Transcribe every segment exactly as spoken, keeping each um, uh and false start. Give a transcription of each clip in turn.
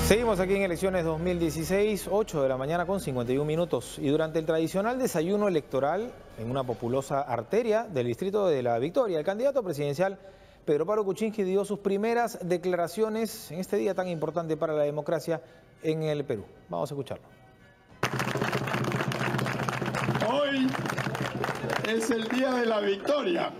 Seguimos aquí en elecciones dos mil dieciséis, ocho de la mañana con cincuenta y un minutos. Y durante el tradicional desayuno electoral en una populosa arteria del distrito de La Victoria, el candidato presidencial Pedro Pablo Kuczynski dio sus primeras declaraciones en este día tan importante para la democracia en el Perú. Vamos a escucharlo. Hoy es el día de la victoria.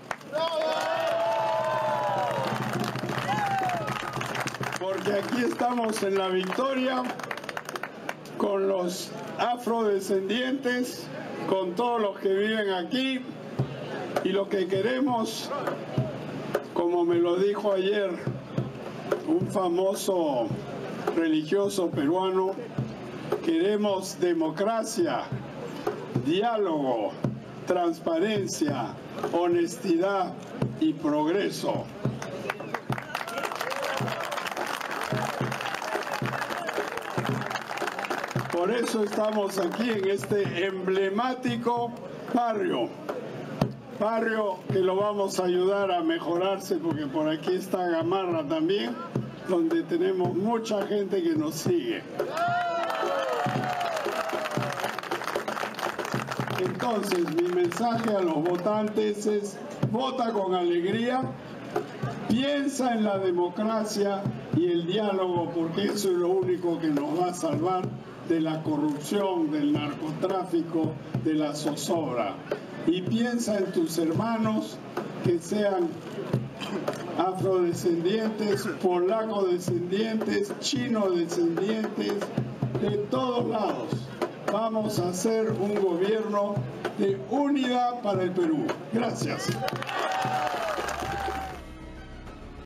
Porque aquí estamos en La Victoria con los afrodescendientes, con todos los que viven aquí, y lo que queremos, como me lo dijo ayer un famoso religioso peruano, queremos democracia, diálogo, transparencia, honestidad y progreso. Por eso estamos aquí en este emblemático barrio, barrio que lo vamos a ayudar a mejorarse, porque por aquí está Gamarra también, donde tenemos mucha gente que nos sigue. Entonces, mi mensaje a los votantes es: vota con alegría, piensa en la democracia y el diálogo, porque eso es lo único que nos va a salvar de la corrupción, del narcotráfico, de la zozobra. Y piensa en tus hermanos que sean afrodescendientes, polacodescendientes, chinodescendientes, de todos lados. Vamos a hacer un gobierno de unidad para el Perú. Gracias.